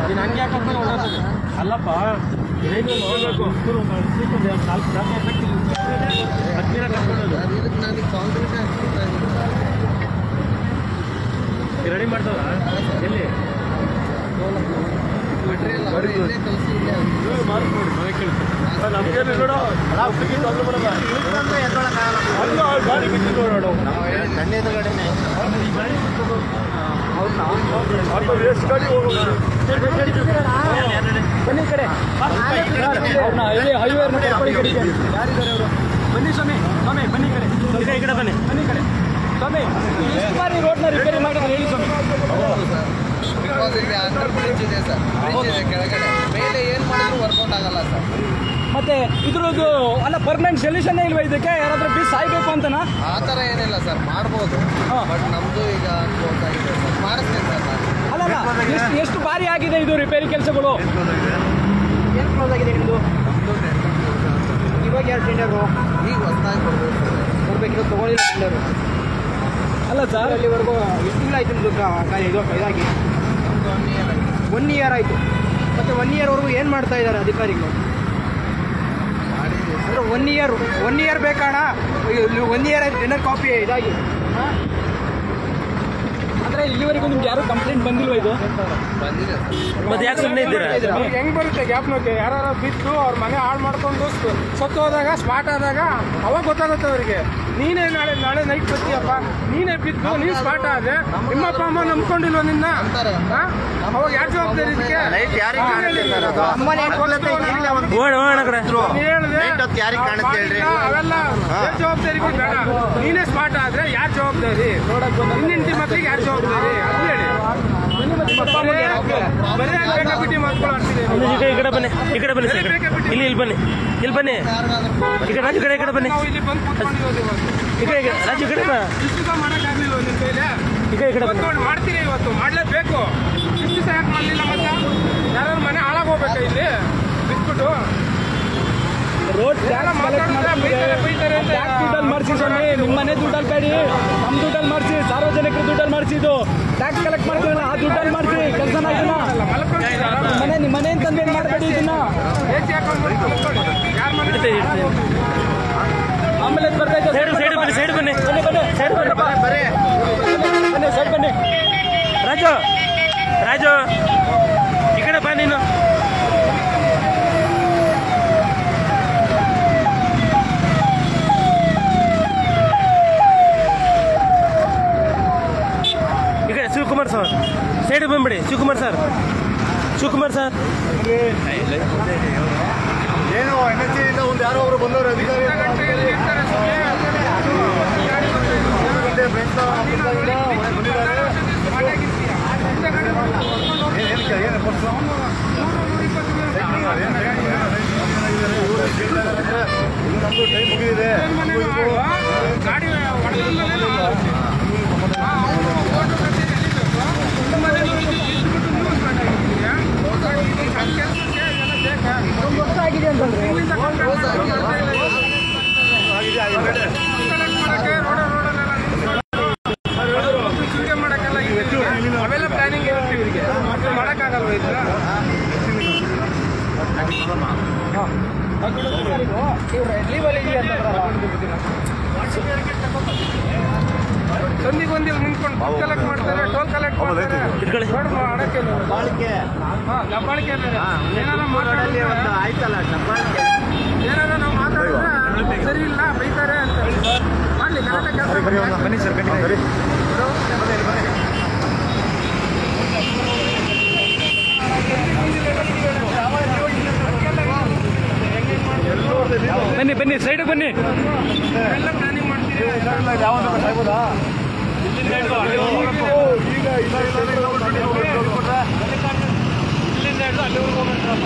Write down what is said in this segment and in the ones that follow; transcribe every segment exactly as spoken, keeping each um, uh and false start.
ಹಂಗೆ ಯಾಕಪ್ಪ ಅಲ್ಲಪ್ಪ ರೆಡಿ ಮಾಡ್ತಾವ ಎಲ್ಲಿ ಬನ್ನಿ ಕಡೆ ಹೈವೇ ಯಾರಿದ್ದಾರೆ ಅವರು ಬನ್ನಿ ಸ್ವಾಮಿ ಸ್ವಾಮಿ ಬನ್ನಿ ಕಡೆ ಈ ಕಡೆ ಬನ್ನಿ ಬನ್ನಿ ಕಡೆ ಸ್ವಾಮಿ ಬಾರಿ ರೋಡ್ನ ರಿಪೇರಿ ಮಾಡಿದ್ರೆ ಹೇಳಿ ಸ್ವಾಮಿ ಅಂಡರ್ ಬ್ರಿಡ್ಜ್ ಇದೆ ಸರ್ ಬ್ರಿಡ್ಜ್ ಇದೆ ಕೆಳಗಡೆ ಮೇಲೆ ಏನು ಮಾಡಿದ್ರು ವರ್ಕೌಟ್ ಆಗಲ್ಲ ಸರ್ ಮತ್ತೆ ಇದ್ರದ್ದು ಅಲ್ಲ ಪರ್ಮನೆಂಟ್ ಸೊಲ್ಯೂಷನ್ ಇಲ್ವಾ ಇದಕ್ಕೆ ಯಾರಾದ್ರೂ ಬೀಸ್ ಸಾಯ್ಬೇಕು ಅಂತನಾ ಆ ಥರ ಏನಿಲ್ಲ ಸರ್ ಮಾಡ್ಬೋದು ಬಟ್ ನಮ್ಮದು ಈಗ ಕ್ಲೋಸ್ ಆಗಿದೆ ಸರ್ ಮಾಡಿಸ್ತೇನೆ ಸರ್ ಅಲ್ಲಲ್ಲ ಎಷ್ಟು ಎಷ್ಟು ಬಾರಿ ಆಗಿದೆ ಇದು ರಿಪೇರಿ ಕೆಲಸಗಳು ಏನು ಕ್ಲೋಸ್ ಆಗಿದೆ ನಿಮ್ಮದು ಇವಾಗ ಯಾರು ಟೆಂಡರು ಈಗ ಹೊಸದಾಗಿ ಕೊಡ್ಬೇಕು ಕೊಡಬೇಕಿರೋ ತೊಗೊಳ್ಳಿಲ್ಲ ಟೆಂಡರು ಅಲ್ಲ ಸರ್ ಅಲ್ಲಿವರೆಗೂ ಎಷ್ಟು ತಿಂಗಳು ಆಯ್ತು ನಿಮ್ಮದು ಇದು ಇದಾಗಿ ಒನ್ ಇಯರ್ ಆಯಿತು ಮತ್ತು ಒನ್ ಇಯರ್ವರೆಗೂ ಏನು ಮಾಡ್ತಾ ಇದ್ದಾರೆ ಅಧಿಕಾರಿಗಳು ಅಂದರೆ ಒನ್ ಇಯರ್ ಒನ್ ಇಯರ್ ಬೇಕಣ್ಣ ಒನ್ ಇಯರ್ ಆಯ್ತು ಟೆಂಡರ್ ಕಾಪಿ ಇದಾಗಿ ಅಂದರೆ ಇಲ್ಲಿವರೆಗೂ ನಿಮ್ಗೆ ಯಾರು ಕಂಪ್ಲೇಂಟ್ ಬಂದಿಲ್ವ ಇದು ಬಂದಿದೆ ಮತ್ತೆ ಯಾಕೆ ಸುಮ್ಮನೆ ಇದ್ದೀರಾ ಹೆಂಗೆ ಬರುತ್ತೆ ಗ್ಯಾಪ್ನೋಕೆ ಯಾರು ಬಿದ್ದು ಅವ್ರ ಮನೆ ಹಾಳು ಮಾಡ್ಕೊಂಡು ಸತ್ತು ಹೋದಾಗ ಸ್ಪಾಟ್ ಆದಾಗ ಅವಾಗ ಗೊತ್ತಾಗುತ್ತೆ ಅವರಿಗೆ ನೀನೇ ನಾಳೆ ನಾಳೆ ನೈಟ್ ಬರ್ತೀಯಪ್ಪ ನೀನೇ ಬಿದ್ದು ನೀನು ಸ್ಪಾಟ್ ಆದ್ರೆ ನಿಮ್ಮಪ್ಪ ಅಮ್ಮ ನಂಬ್ಕೊಂಡಿಲ್ವ ನಿನ್ನ ಅವಾಗ ಯಾರು ಜವಾಬ್ದಾರಿ ಇದಕ್ಕೆ ಅವೆಲ್ಲ ಜವಾಬ್ದಾರಿ ಬೇಡ ನೀನೇ ಸ್ಪಾಟ್ ಆದ್ರೆ ಯಾರು ಜವಾಬ್ದಾರಿ ಹಿಂದಿನ ಮಕ್ಕಳಿಗೆ ಯಾರು ಜವಾಬ್ದಾರಿ ಅದು ಹೇಳಿ ಬರೀ ಬೇಕಾಬಿಟ್ಟಿ ಮಾತುಗಳು ಆಡ್ತಿದೆ ಈ ಕಡೆ ಬನ್ನಿ ಈ ಕಡೆ ಬನ್ನಿ ಇಲ್ಲಿ ಇಲ್ಲಿ ಬನ್ನಿ ಇಲ್ಲಿ ಬನ್ನಿ ಈ ಕಡೆ ರಾಜು ಕಡೆ ಈ ಕಡೆ ಬನ್ನಿ ಇಲ್ಲಿ ಬಂದು ಕೂತ್ಕೊಂಡಿರೋದು ಈ ಕಡೆ ರಾಜು ಕಡೆ ಇಷ್ಟು ಮಾಡೋಕ್ಕಾಗಲಿಲ್ಲ ನಿಮ್ಮ ಕೈಲಿ ಈ ಕಡೆ ಈ ಕಡೆ ಬಂದು ಮಾಡ್ತೀರಿ ಇವತ್ತು ಮಾಡಲೇಬೇಕು ಇಷ್ಟು ದಿವಸ ಯಾಕೆ ಮಾಡಲಿಲ್ಲ ಮತ್ತೆ ಯಾರು ಮನೆ ಹಾಳಾಗೋಗ್ಬೇಕಾ ಇಲ್ಲಿ ಬಿಟ್ಬಿಟ್ಟು ರೋಡ್ ದುಡ್ಡಲ್ಲಿ ಮಾಡಿಸಿ ಸ್ವಾಮಿ ನಿಮ್ಮ ಮನೆ ದುಡ್ಡಲ್ಲಿ ಬೇಡಿ ನಮ್ಮ ದುಡ್ಡಲ್ಲಿ ಮಾಡಿಸಿ ಸಾರ್ವಜನಿಕರ ದುಡ್ಡಲ್ಲಿ ಮಾಡಿಸಿದ್ದು ಟ್ಯಾಕ್ಸ್ ಕಲೆಕ್ಟ್ ಮಾಡ್ತೀವಲ್ಲ ಆ ದುಡ್ಡಲ್ಲಿ ಮಾಡಿಸಿ ಕೆಲಸನ ಮನೆ ನಿಮ್ಮ ಮನೆ ಅಂತಂದು ಏನು ಮಾಡಬೇಡಿ ಇದನ್ನ ಆಮೇಲೆ ಬರ್ತಾ ಸೈಡ್ ಸೈಡ್ ಬನ್ನಿ ಸೈಡ್ ಬನ್ನಿ ಬನ್ನಿ ಬನ್ನಿ ಸೈಡ್ ಬನ್ನಿ ಬನ್ನಿ ಸೈಡ್ ಬನ್ನಿ ರಾಜು ರಾಜು ಈ ಕಡೆ ಬಾ ನೀನು ಶಿವಕುಮಾರ್ ಸರ್ ಸೈಡ್ ಬಂದ್ಬಿಡಿ ಶಿವಕುಮಾರ್ ಸರ್ ಶಿವಕುಮಾರ್ ಸರ್ ಏನು ಎನ್ ಎಚ್ ಇಂದ ಒಂದು ಯಾರೋ ಅವರು ಬಂದವರು ಅಧಿಕಾರಿ ನಮ್ದು ಟೈಮ್ ಮುಗಿದಿದೆ ಗೊತ್ತಾಗಿದೆ ಅಂತಂದ್ರೆ ಅವೆಲ್ಲ ಪ್ಲಾನಿಂಗ್ ಇರುತ್ತೆ ಇವರಿಗೆ ಮಾಡೋಕ್ಕಾಗಲ್ವ ಇದನ್ನ ಸಂದಿಗೆ ಒಂದಿಲ್ಲ ನಿಂತ್ಕೊಂಡು ಟೋಲ್ ಕಲೆಕ್ಟ್ ಮಾಡ್ತಾರೆ ಟೋಲ್ ಕಲೆಕ್ಟ್ ಮಾಡ್ತಾರೆ ದಬ್ಬಾಳಿಕೆ ಏನಾರ ಮಾತಾಡಲಿ ಆಯ್ತಲ್ಲ ದಬ್ಬಾಳಿಕೆ ಏನಾರ ನಾವು ಮಾತಾಡಿದ್ರೆ ಸರಿ ಇಲ್ಲ ಬೈತಾರೆ ಅಂತ ಮಾಡಲಿ ಕರೆಕ್ಟಾಗಿ ಕೆಲಸ ಬನ್ನಿ ಸರ್ ಬನ್ನಿ ಬನ್ನಿ ಬನ್ನಿ ಸೈಡ್ ಬನ್ನಿ ಎಲ್ಲ ಪ್ಲಾನಿಂಗ್ ಮಾಡ್ತೀರಿ ಆಗ್ಬೋದಾ ಇಲ್ಲಿಂದ ಹಿಡಿದು ಅಲ್ಲಿವರೆಗೂ ಹೋಗ್ಬೇಕಲ್ಲ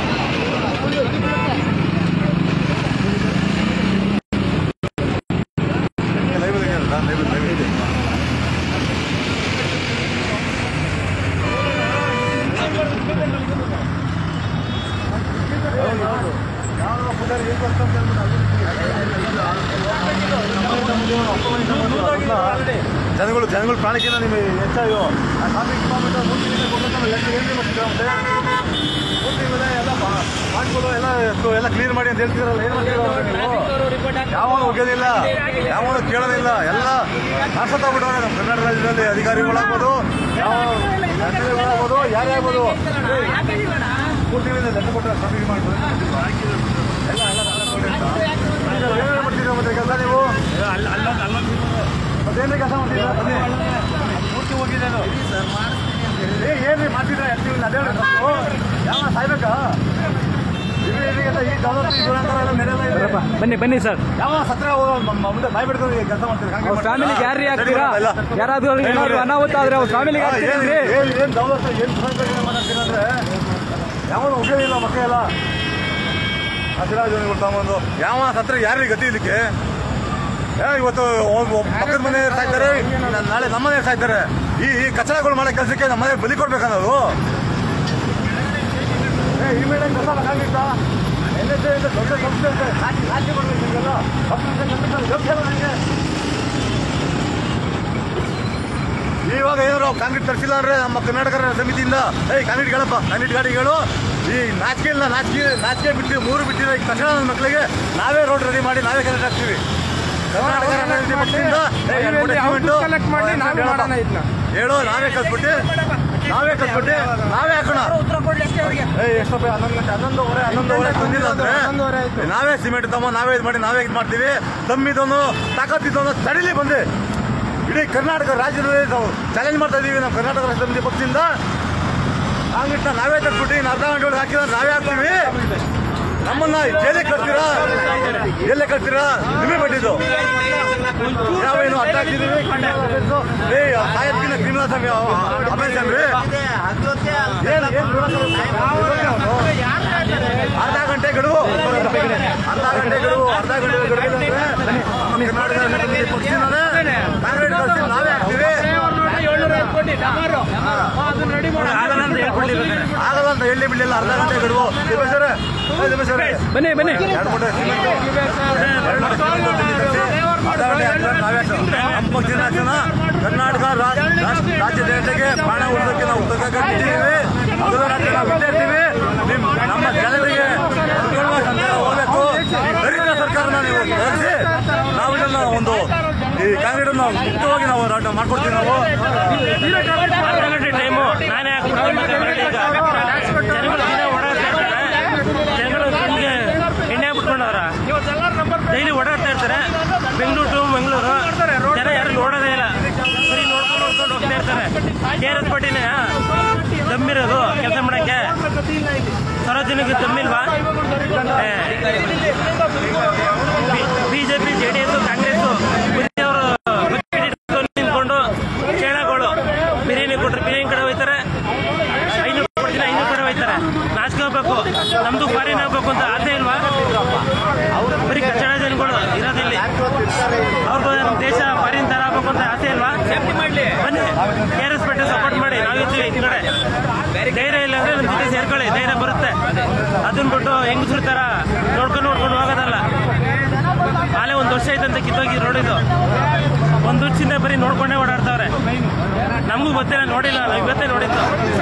ಜನಗಳು ಜನಗಳು ಪ್ರಾಣಕ್ಕಿಂತ ನಿಮಗೆ ಹೆಚ್ಚಾಗಿ ಆ ಟ್ರಾಫಿಕ್ ಕಿಲೋಮೀಟರ್ ಮುಂದೆ ಕೊಡಬೇಕಂದ್ರೆ ಲೆಕ್ಕ ಏನು ಮತ್ತೆ ಮಾಡ್ಕೊಳ್ಳೋ ಎಲ್ಲ ಎಲ್ಲ ಕ್ಲೀನ್ ಮಾಡಿ ಅಂತ ಹೇಳ್ತಿರಲ್ಲ, ಏನು ಮಾಡ್ತೀರ? ಯಾವನು ಹೋಗೋದಿಲ್ಲ, ಯಾವನು ಕೇಳೋದಿಲ್ಲ, ಎಲ್ಲ ನಾಶತಾಗ್ಬಿಟ್ಟವ್ರೆ ನಮ್ಮ ಕರ್ನಾಟಕ ರಾಜ್ಯದಲ್ಲಿ. ಅಧಿಕಾರಿಗಳಾಗ್ಬೋದು, ಯಾವ ಜನತೆಗಳಾಗ್ಬೋದು, ಯಾರೇ ಆಗ್ಬೋದು, ಮೂರು ತಿಂಗಳಿಂದ ಲೆಕ್ಕ ಕೊಟ್ಟರೆ ಕಮ್ಮಿ ಮಾಡ್ಬೋದು ಎಲ್ಲ ಎಲ್ಲ ಏನೇನು ಮಾಡ್ತೀರ ಮತ್ತೆ ಕೆಲಸ ನೀವು? ಮತ್ತೇನ್ರಿ ಕೆಲಸ ಮಾಡ್ತೀರಾ? ಬನ್ನಿ ಮೂರ್ತಿ ಹೋಗಿದೆ ಏ ಏನ್ರಿ ಮಾಡ್ತಿದ್ರೆ ಎಷ್ಟಿಲ್ಲ ಅದೇ ಯಾವ ಸಾಯ್ಬೇಕಾ? ಬನ್ನಿ ಬನ್ನಿ ಸರ್, ಯಾವ ಸತ್ರ ಮುಂದೆ ಬಾಯ್ ಬಿಡ್ಕೊಂಡು ಕೆಲಸ ಮಾಡ್ತೀರಿ? ಫ್ಯಾಮಿಲಿಗೆ ಯಾರ್ರೀ ಆಗ್ತೀರಾ? ಯಾರಾದ್ರೂ ಏನಾದ್ರು ಅನಾಹುತ ಆದ್ರೆ ಅವ್ರ ಫ್ಯಾಮಿಲಿಗೆ ಏನ್ ದೌಲತ್ ಏನ್ ಮಾತಾಡ್ತೀರ ಅಂದ್ರೆ ಯಾವನು ಉಪಯೋಗಿಲ್ಲ ಮಕ್ಕಳೆಲ್ಲ ಹಸಿರಾಜನಿಗಳು ತಗೊಂಡು ಯಾವ ಸತ್ರ ಯಾರಿಗೆ ಗತಿ ಇದಕ್ಕೆ? ಇವತ್ತು ಪಕ್ಕದ ಮನೆಯವ್ರು ಸಾಯ್ತಾರೆ, ನಾಳೆ ನಮ್ಮ ಮನೆಯವ್ರು ಸಾಯ್ತಾರೆ. ಈ ಈ ಕಚಡಗಳು ಮಾಡೋ ಕೆಲಸಕ್ಕೆ ನಮ್ಮ ಮನೆಯವ್ರು ಬಲಿ ಕೊಡ್ಬೇಕನ್ನೋದು ಇಮಿಡಿಯೇಟ್ ಕೆಲಸ ಆಗಿತ್ತ ಎನ್ ಎಸ್ ಎ ದೊಡ್ಡ ಸಂಸ್ಥೆ ಅಂತ ಸಾಕ್ಷಿ ಕೊಡ್ಬೇಕು ನಿಮಗೆಲ್ಲ. ನನಗೆ ಇವಾಗ ಏನಾದ್ರು ಕಾಂಕ್ರೀಟ್ ತರಿಸಿಲ್ಲ ಅಂದ್ರೆ ನಮ್ಮ ಕರ್ನಾಟಕ ಸಮಿತಿಯಿಂದ ಏಯ್ ಕಾಂಕ್ರೀಟ್ ಗಳಪ್ಪ, ಕಾಂಕ್ರೀಟ್ ಗಾಡಿಗಳು ಈ ನಾಚಿಕೆ ಇಲ್ಲ, ನಾಚಿಕೆ ನಾಚಿಕೆ ಬಿಟ್ಟು ಮೂರು ಬಿಟ್ಟಿರೋ ಈ ತಕ್ಷಣ ನನ್ನ ಮಕ್ಕಳಿಗೆ ನಾವೇ ರೋಡ್ ರೆಡಿ ಮಾಡಿ ನಾವೇ ಕನೆಕ್ಟ್ ಆಗ್ತೀವಿ. ಕರ್ನಾಟಕ ಪಕ್ಷದಿಂದ ಹೇಳು, ನಾವೇ ಕಲ್ಸ್ಬಿಟ್ಟು ನಾವೇ ಕಲ್ಸ್ಬಿಟ್ಟು ನಾವೇ ಹಾಕೋಣ. ಎಷ್ಟಪ್ಪ ಹನ್ನೊಂದು ಗಂಟೆ ಹನ್ನೊಂದುವರೆ ಹನ್ನೊಂದುವರೆ ತಂದಿಲ್ಲ ಅಂದ್ರೆ ನಾವೇ ಸಿಮೆಂಟ್ ತಮ್ಮ ನಾವೇ ಇದು ಮಾಡಿ ನಾವೇ ಇದು ಮಾಡ್ತೀವಿ. ತಮ್ಮಿದೊಂದು ತಾಕತ್ತಿದ್ದೊಂದು ತಡಿಲಿ ಬಂದು ಇಡೀ ಕರ್ನಾಟಕ ರಾಜ್ಯದಲ್ಲಿ ನಾವು ಚಾಲೆಂಜ್ ಮಾಡ್ತಾ ಇದೀವಿ. ನಮ್ಮ ಕರ್ನಾಟಕ ರಾಷ್ಟ್ರ ಸಮಿತಿ ಪಕ್ಷದಿಂದ ಕಾಂಗ್ರೆಸ್ನ ನಾವೇ ತಗ್ಬಿಟ್ಟು ಇನ್ನು ಅರ್ಧ ಗಂಟೆ ಒಳಗೆ ಹಾಕಿದ್ರೆ ನಾವೇ ಹಾಕ್ತೀವಿ. ನಮ್ಮನ್ನ ಜೈಲಿಗೆ ಕಳ್ತೀರಾ, ಎಲ್ಲೇ ಕಳ್ತೀರಾ? ನಿಮಗೆ ಬಿಟ್ಟಿದ್ದು ನಾವೇನು ಅರ್ಥ ಆಗ್ತಿದೀವಿ. ಏ ಸಾಯತ್ಕಿನ ಕ್ರಿಮಿನಲ್ ಸಮಯ ಅಭ್ಯಾಸ ಅರ್ಧ ಗಂಟೆ ಗಡುವು ಅರ್ಧ ಗಂಟೆ ಗಡುವು ಅರ್ಧ ಗಂಟೆ ಗಡುವು ಕರ್ನಾಟಕ ಪಕ್ಷದಿಂದ ಕಾಂಗ್ರೆಸ್ ಕಳಿಸಿ ನಾವೇ ಆಗ್ತೀವಿ. ಆಗಲ್ಲ ಅಂತ ಹೇಳಿ ಬಿಡಲಿಲ್ಲ, ಅರ್ಧ ಗಂಟೆ ಗಡುವು. ಬನ್ನಿ ಬನ್ನಿ ಎರಡು ಮೂಟೆ ನಮ್ಮ ಪಕ್ಷದ ಕರ್ನಾಟಕ ರಾಜ್ಯ ಜನತೆಗೆ ಪ್ರಾಣ ಉಳಿದಕ್ಕೆ ನಾವು ಉತ್ತರಿಸಿದ್ದೀವಿ. ನಾವು ಇದ್ದೀವಿ. ನಮ್ಮ ಜನರಿಗೆ ಹೋಗಬೇಕು. ದರಿದ್ರ ಸರ್ಕಾರನ ನೀವು ತರಿಸಿ ನಾವು ಇದನ್ನ ಒಂದು ಈ ಕಾಂಗ್ರೆಸ್ ಅನ್ನು ಮುಕ್ತವಾಗಿ ನಾವು ಹೋರಾಟ ಮಾಡ್ಕೊಡ್ತೀವಿ. ನಾವು ಅರ್ಧ ಗಂಟೆ ಟೈಮು ನಾನೇ ಎಣ್ಣೆ ಬಿಟ್ಕೊಂಡವ್ರ ಡೈಲಿ ಓಡಾಡ್ತಾ ಇರ್ತಾರೆ. ಬೆಂಗಳೂರು ಟು ಮಂಗಳೂರು ಜನ ಯಾರು ನೋಡೋದೇ ಇಲ್ಲ, ಬರೀ ನೋಡ್ಕೊಂಡು ನೋಡ್ಕೊಂಡು ಹೋಗ್ತಾ ಇರ್ತಾರೆ. ಕೆ ಆರ್ ಎಸ್ ಪಟ್ಟಿನೇ ದಮ್ಮಿರೋದು ಕೆಲಸ ಮಾಡಕ್ಕೆ, ಸಾರ್ವಜನಿಕ ದಮ್ಮಿಲ್ವಾ? BJP J D S Congress ನಿಂತ್ಕೊಂಡು ಕೇಳಗಳು ಬಿರಿಯಾನಿ ಕೊಟ್ರೆ ಬಿರಿಯಾನಿ ಕಡೆ ಹೋಯ್ತಾರೆ, ಐನೂರು ಕೊಡ್ತೀನಿ ಐನೂರು ಕಡೆ ಹೋಯ್ತಾರೆ. ನಾಚಿಕೆ ಹೋಗ್ಬೇಕು, ನಮ್ದು ಫಾರಿನ್ ಹೋಗ್ಬೇಕು ಅಂತ ಆಸೆ ಇಲ್ವಾ? ಬರೀ ಕಚ್ಚಡ ಜನಗಳು ಇರೋದಿಲ್ಲಿ, ಅವ್ರಿಗೂ ನಮ್ಮ ದೇಶ ಫಾರಿನ್ ತರ ಆಗ್ಬೇಕು ಅಂತ ಆಸೆ ಇಲ್ವಾ? ಬನ್ನಿ ಕೆ ಆರ್ ಎಸ್ ಪೇಟೆ ಸಪೋರ್ಟ್ ಮಾಡಿ, ನಾವಿರ್ತೀವಿ ಈ ಕಡೆ. ಧೈರ್ಯ ಇಲ್ಲ ಅಂದ್ರೆ ನಮ್ಮ ಜೊತೆ ಸೇರ್ಕೊಳ್ಳಿ, ಧೈರ್ಯ ಬರುತ್ತೆ. ಅದನ್ನ ಬಿಟ್ಟು ಹೆಂಗಸ್ರ ತರ ನೋಡ್ಕೊಂಡು ನೋಡ್ಕೊಂಡು ಹೋಗೋದಲ್ಲ. ಆಲೆ ಒಂದು ವರ್ಷ ಐತಂತ ಕಿತ್ತೋಗಿ ನೋಡಿದ್ದು, ಒಂದು ವರ್ಷದಿಂದ ಬರೀ ನೋಡ್ಕೊಂಡೇ ಓಡಾಡ್ತಾವ್ರೆ. ನಮಗೂ ಗೊತ್ತಿಲ್ಲ, ನೋಡಿಲ್ಲ, ನಾವು ಇವತ್ತೇ ನೋಡಿದ್ದು.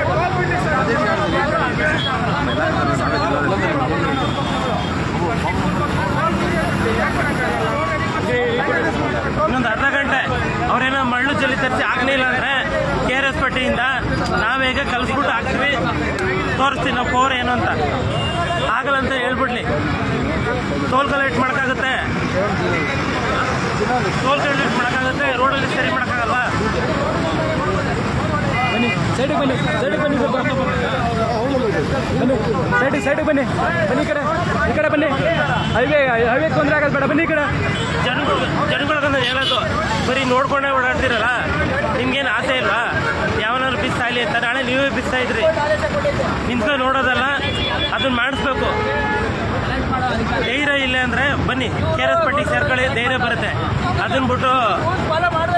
ಇನ್ನೊಂದು ಅರ್ಧ ಗಂಟೆ ಅವ್ರೇನೋ ಮಳ್ಳು ಜಲ್ಲಿ ತರಿಸಿ ಆಗಲಿಲ್ಲ ಅಂದ್ರೆ ಕೆ ಆರ್ ಎಸ್ ಪಟ್ಟಿಯಿಂದ ನಾವೇಗ ಕಲಿಸ್ಬಿಟ್ಟು ಹಾಕ್ತೀವಿ, ತೋರಿಸ್ತೀವಿ ನಾವು ಪವರ್ ಏನು ಅಂತ. ಆಗಲ್ಲ ಅಂತ ಹೇಳ್ಬಿಡ್ಲಿ, ಟೋಲ್ ಕಲೆಕ್ಟ್ ಮಾಡೋಕ್ಕಾಗುತ್ತೆ, ಟೋಲ್ ಕಲೆಕ್ಟ್ ಮಾಡೋಕ್ಕಾಗುತ್ತೆ, ರೋಡಲ್ಲಿ ಸರಿ ಮಾಡೋಕ್ಕಾಗಲ್ವಾ? ಬನ್ನಿ ಸೈಡಿಗೆ ಬನ್ನಿ, ಸೈಡಿಗೆ ಬನ್ನಿ, ಬನ್ನಿ ಸೈಡಿಗೆ ಬನ್ನಿ, ಬನ್ನಿ ಈ ಕಡೆ, ಈ ಕಡೆ ಬನ್ನಿ. ಹೈವೇ ಹೈವೇ ತೊಂದರೆ ಆಗೋದು ಬೇಡ, ಬನ್ನಿ ಈ ಕಡೆ. ಜನಗಳು ಜನಗಳಿಗಂದ್ರೆ ಹೇಳೋದು ಬರೀ ನೋಡ್ಕೊಂಡೇ ಓಡಾಡ್ತಿರಲ್ಲ, ನಿಮ್ಗೇನು ಆಸೆ ಇಲ್ವಾ? ಯಾವನಾದ್ರು ಬಿಸ್ತಾ ಇಲ್ಲಿ ಅಂತ ನಾಳೆ ನೀವೇ ಬಿಸ್ತಾ ಇದ್ರಿ, ನಿಂತ್ಕೊಂಡು ನೋಡೋದಲ್ಲ, ಅದನ್ನ ಮಾಡಿಸ್ಬೇಕು. ಧೈರ್ಯ ಇಲ್ಲ ಅಂದ್ರೆ ಬನ್ನಿ ಕೆ ಆರ್ ಎಸ್ ಪಟ್ಟಿಗೆ ಸೇರ್ಕೊಳ್ಳಿ, ಧೈರ್ಯ ಬರುತ್ತೆ. ಅದನ್ನ ಬಿಟ್ಟು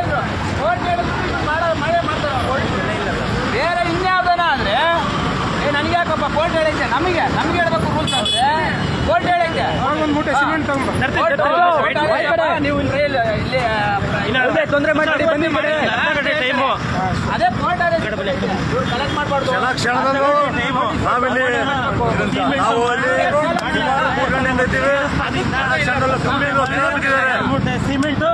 ಬೇರೆ ಇನ್ಯಾವುದನ ಅಂದ್ರೆ ನನಗೆ ಯಾಕಪ್ಪ ಕೋರ್ಟ್ ಹೇಳೈತೆ ನಮಗೆ ನಮ್ಗೆ ಹೇಳ್ಬೇಕು ರೂಲ್ಸ್ ಅಂದ್ರೆ ಕೋರ್ಟ್ ಹೇಳೈತೆ ಒಂದು ಮೂಟೆ ಸಿಮೆಂಟ್ ತಗೊಂಬ ನೀವು ಇಲ್ಲಿ ತೊಂದರೆ ಮಾಡಿ ಬನ್ನಿ ಟೈಮು ಅದೇ ಕೋರ್ಟ್ ಕಲೆಕ್ಟ್ ಮಾಡಬಾರ್ದು ನಾವಿಲ್ಲಿ ನಾವು ಅಲ್ಲಿ ಸಿಮೆಂಟು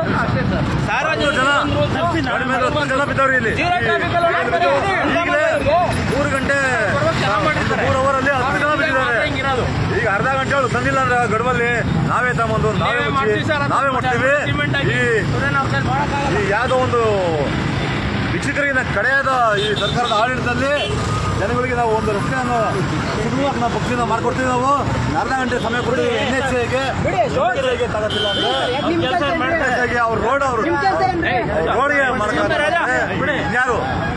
ಜನ ಬಿದ್ದವ್ರಿ ಇಲ್ಲಿ ಮೂರು ಗಂಟೆ ಮೂರು ಅವರ್ ಅಲ್ಲಿ ಹತ್ತು ಜನ ಬಿದ್ದಿದ್ದಾರೆ. ಈಗ ಅರ್ಧ ಗಂಟೆ ಅವ್ರು ತಂದಿಲ್ಲ ಅಂದ್ರೆ ಗಡುವಲ್ಲಿ ನಾವೇ ತಗೊಂಡು ನಾವೇ ನಾವೇ ಮಾಡ್ತೀವಿ. ಈ ಯಾವುದೋ ಒಂದು ಶಿಕ್ಷಕರಿಗೆ ಕಡೆಯಾದ ಈ ಸರ್ಕಾರದ ಆಡಳಿತದಲ್ಲಿ ಜನಗಳಿಗೆ ನಾವು ಒಂದು ರಸ್ತೆಯನ್ನು ಸುಲಭವಾಗಿ ನಾವು ಪಕ್ಷದಿಂದ ಮಾಡ್ಕೊಡ್ತೀವಿ. ನಾವು ಅರ್ಧ ಗಂಟೆ ಸಮಯ ಕೊಡ್ತೀವಿ. ಎನ್ ಎಚ್ ಎಗೆ ತಗೋತಿಲ್ಲ ಅಂದ್ರೆ ಅವ್ರು ರೋಡ್ ಅವರು ರೋಡ್ಗೆ ಮಾಡ್ತಾರೆ ಯಾರು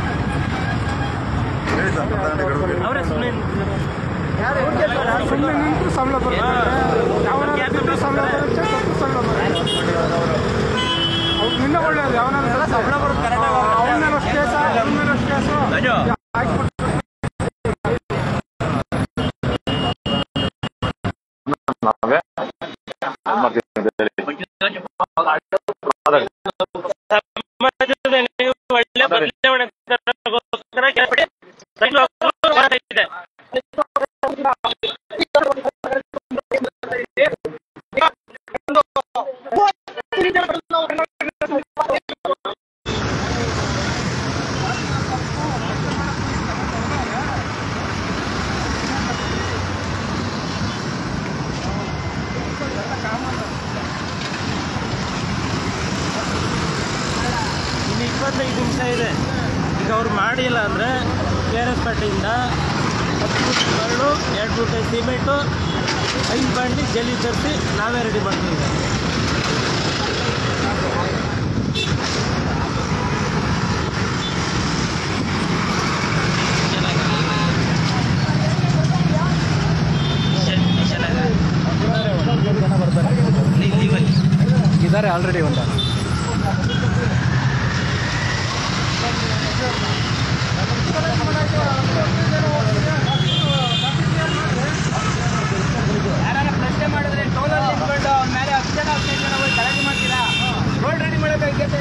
ಹೇಳಿ ಸರ್. ಅವರೇ ಸುಮ್ಮನೆ ಸುಮ್ಮನೆ ನಿಂತು ಸಂಬಳ ಬರುತ್ತೆ, ಸಂಬಳ ಬರುತ್ತೆ, ಸಂಬಳ ಬರುತ್ತೆ. ಅವ್ರು ನಿನ್ನ ಒಳ್ಳೆಯದು ಯಾವನಾದ್ರು ಸಂಬಳ ಬರುತ್ತೆ, ಅವನ ಕೇಸ ಅವನ ಕೇಸು ಒಳ್ಳೆ ಬದಲಾವಣೆ ಇದೆ. ಇನ್ನು ಇಪ್ಪತ್ತೈದು ನಿಮಿಷ ಇದೆ. ಈಗ ಅವ್ರು ಮಾಡಿಲ್ಲ ಅಂದರೆ ಕೆ ಆರ್ ಎಸ್ ಪೇಟೆಯಿಂದ ಹತ್ತು ಫುಟ್ ಮರಳು, ಎರಡು ಮೂಟೆ ಸಿಮೆಂಟು, ಐದು ಬಂಡಿ ಜಲ್ಲಿ ತರಿಸಿ ನಾವೇ ರೆಡಿ ಮಾಡ್ತೀವಿ. ಇದ್ದಾರೆ ಆಲ್ರೆಡಿ ಒಂದು ಯಾರು ಪ್ರಶ್ನೆ ಮಾಡಿದ್ರೆ ಟೋಲಲ್ಲಿ ನಿಂತ್ಕೊಂಡು ಅವ್ನ ಮೇಲೆ ಹತ್ತು ಜನ ಹದಿನೈದು ಜನ ಹೋಗಿ ಗಲಾಟೆ ಮಾಡ್ತೀರಾ? ರೋಡ್ ರೆಡಿ ಮಾಡಬೇಕಾಗಿದೆ.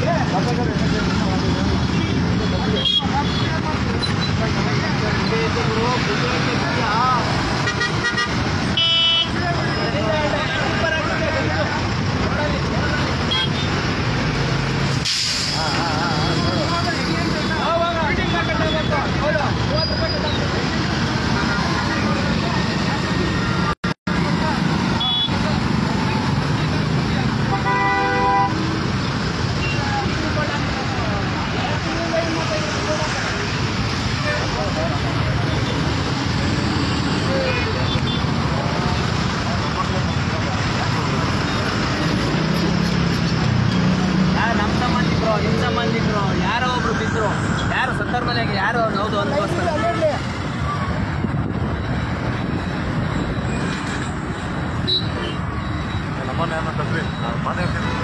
ನಿಮ್ಮ ಸಂಬಂಧಿಕರು ಯಾರೋ ಒಬ್ರು ಬಿದ್ದರು, ಯಾರು ಸತ್ತರ್ ಮನೆಗೆ ಯಾರು ಹೌದು ಅನ್ಕೋಸ್ತಾರೆ. ಮನೆ ತಪ್ಪಿ ಮನೆ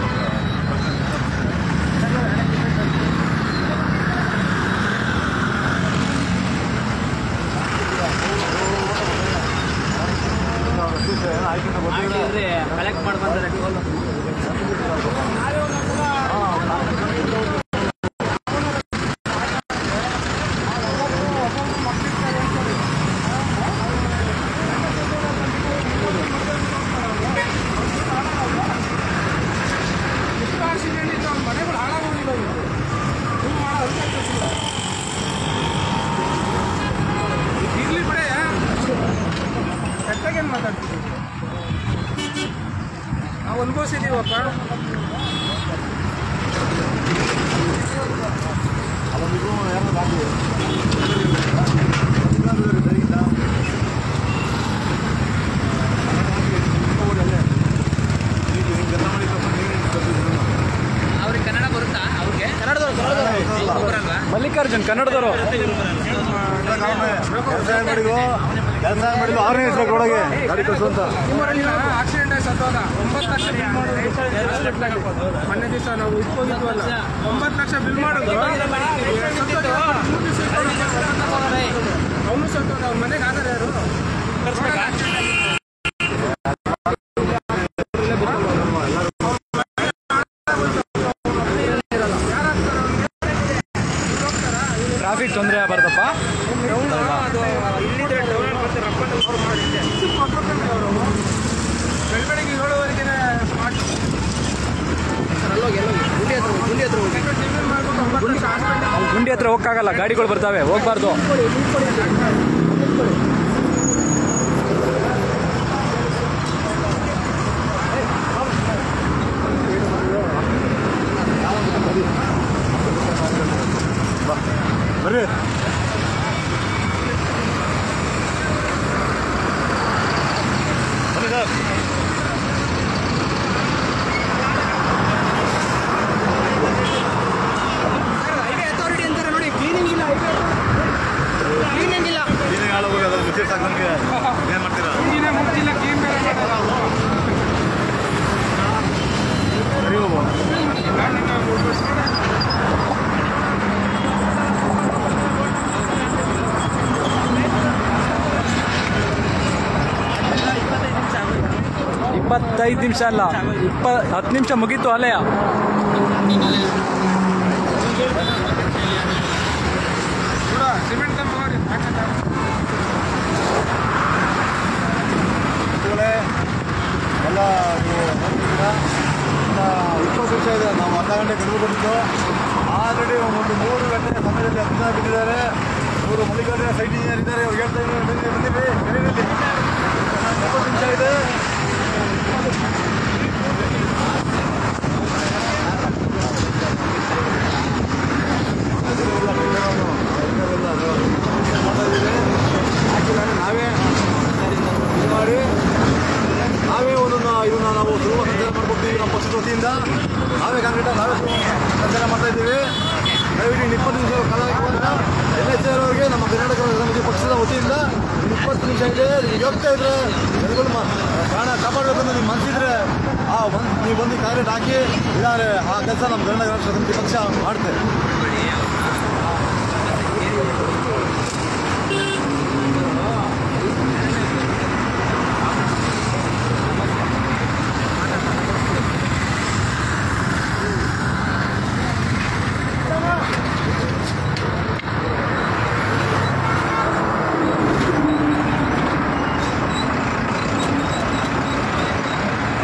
ಕಲೆಕ್ಟ್ ಮಾಡಿ ಬಂದರೆ ಇರ್ಲಿ ಬಿಡೆ, ಕೆಟ್ಟಾಗೇನು ಮಾತಾಡ್ತೀವಿ ನಾವು ಅನುಭವಿಸಿದ್ದೀವಪ್ಪ. ಅವ್ರಿಗೆ ಕನ್ನಡ ಬರುತ್ತಾ? ಅವ್ರಿಗೆ ಕನ್ನಡದವರು ಮಲ್ಲಿಕಾರ್ಜುನ್ ಕನ್ನಡದವರು ಮಾಡಿದ್ರು ಕೆಲಸ ಮಾಡಿದ್ರು ಆರನೇ ಇಸ್ಬೇಕು ಒಳಗೆ ಗಾಡಿ ಕಳಿಸುವಂತ ಆಕ್ಸಿಡೆಂಟ್ ಆಗಿ ಸತ್ತೋದ ಒಂಬತ್ತು ಲಕ್ಷ ಬಿಲ್ ಮಾಡೋದು ಮೊನ್ನೆ ದಿವಸ ನಾವು ಇಟ್ಕೊಂಡಿದ್ವಲ್ಲ ಒಂಬತ್ತು ಲಕ್ಷ ಬಿಲ್ ಮಾಡೋದು ಅವನು ಸತ್ತೋದ ಅವ್ರ ಮನೆಗೆ ಆಧಾರ ಯಾರು ಟ್ರಾಫಿಕ್ ತೊಂದರೆ ಆಗಬಾರ್ದಪ್ಪ. ಬೆಳಗ್ಗೆ ಏಳುವರೆಗೆ ಗುಂಡಿ ಹತ್ರ ಹೋಗಕ್ಕಾಗಲ್ಲ, ಗಾಡಿಗಳು ಬರ್ತಾವೆ, ಹೋಗ್ಬಾರ್ದು. ಬರ್ರಿ ಬನ್ನಿ ಸರ್. ಹೈವೇ ಅಥಾರಿಟಿ ಅಂತಾರೆ ನೋಡಿ, ಕ್ಲೀನಿಂಗ್ ಇಲ್ಲ, ಕ್ಲೀನಿಂಗ್ ಇಲ್ಲ, ಕ್ಲೀನಿಂಗ್ ಹಾಳು ಹೋಗಿ ಅದ್ರ ಮುಚ್ಚಿ ಸಾಕು ನಮಗೆ. ಏನು ಮಾಡ್ತೀರಾ? ಕ್ಲೀನೇ ಮುಚ್ಚಿಲ್ಲ, ಕ್ಲೀನ್ ಬೇರೆ ಸರಿ ಹೋಗು. ಇಪ್ಪತ್ತೈದು ನಿಮಿಷ ಅಲ್ಲ, ಇಪ್ಪ ಹತ್ತು ನಿಮಿಷ ಮುಗೀತು ಅಲೆಯ. ಸಿಮೆಂಟ್ ಎಲ್ಲ ನೀವು ನೋಡ್ತಿದ್ದೀರಾ, ಇಪ್ಪತ್ತು ನಿಮಿಷ ಇದೆ. ನಾವು ಅರ್ಧ ಗಂಟೆ ಗಡುವು ಕೊಟ್ಟಿದ್ದು ಆಲ್ರೆಡಿ ಒಂದು ಮೂರು ಗಂಟೆ ಸಮಯದಲ್ಲಿ ಹತ್ತು ಜನ ಬಿಟ್ಟಿದ್ದಾರೆ. ಮೂರು ಮಲ್ಲಿಕಾರ್ಜುನ ಸೈಟ್ ಇಂಜಿನಿಯರ್ ಇದ್ದಾರೆ, ಅವ್ರು ಹೇಳ್ತಾ ಇದ್ದಾರೆ ಬಂದಿರಿ ಕರೀರಲ್ಲಿ ಇಪ್ಪತ್ತು ನಿಮಿಷ ಇದೆ. ನಾವೇ ಮಾಡಿ ನಾವೇ ಒಂದೊಂದು ಇದನ್ನ ನಾವು ಸುಲಭ ಸಂಚಾರ ಮಾಡ್ಕೊಡ್ತೀವಿ. ನಮ್ಮ ಪಕ್ಷದ ವತಿಯಿಂದ ನಾವೇ ಕಾಂಕ್ರೀಟ ನಾವೇ ಸಂಚಾರ ಮಾಡ್ತಾ ಇದ್ದೀವಿ. ದಯವಿಟ್ಟು ಇಪ್ಪತ್ತು ನಿಮಿಷ ಕಾಲ ಎನ್ ಎಚ್ ಅವರಿಗೆ ನಮ್ಮ ಕರ್ನಾಟಕ ಸಮಿತಿ ಪಕ್ಷದ ವತಿಯಿಂದ ಇಪ್ಪತ್ತು ನಿಮಿಷ ಇದೆ. ನೀವು ಹೋಗ್ತಾ ಇದ್ರೆ ಜನಗಳು ಪ್ರಾಣ ಕಾಪಾಡಬೇಕಂತ ನೀವು ಮನಸ್ಸಿದ್ರೆ ಆ ಒಂದು ನೀವು ಬಂದು ಕಾಂಕ್ರೀಟ್ ಹಾಕಿ ಇದ್ದಾರೆ. ಆ ಕೆಲಸ ನಮ್ಮ ಕರ್ನಾಟಕ ರಾಷ್ಟ್ರ ಸಮಿತಿ ಪಕ್ಷ ಮಾಡ್ತೇವೆ.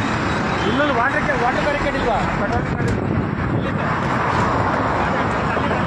ಇಲ್ಲೊಂದು ವಾಟರ್ ವಾಟರ್ ಬ್ಯಾರಿಕೇಡ್ ಇಲ್ವಾ?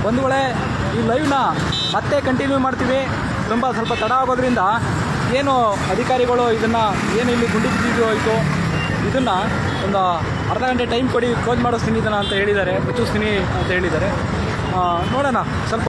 ಬಂಧುಗಳೇ, ಈ ಲೈವ್ನ ಮತ್ತೆ ಕಂಟಿನ್ಯೂ ಮಾಡ್ತೀವಿ. ತುಂಬ ಸ್ವಲ್ಪ ತಡ ಆಗೋದ್ರಿಂದ ಏನು ಅಧಿಕಾರಿಗಳು ಇದನ್ನು ಏನು ಇಲ್ಲಿ ಗುಂಡಿ ಬಿದ್ದಿದ್ದು ಆಯಿತು, ಇದನ್ನು ಒಂದು ಅರ್ಧ ಗಂಟೆ ಟೈಮ್ ಕೊಡಿ, ಕ್ಲೋಸ್ ಮಾಡಿಸ್ತೀನಿ ಇದನ್ನು ಅಂತ ಹೇಳಿದ್ದಾರೆ, ಮುಚ್ಚಿಸ್ತೀನಿ ಅಂತ ಹೇಳಿದ್ದಾರೆ. ನೋಡೋಣ ಸ್ವಲ್ಪ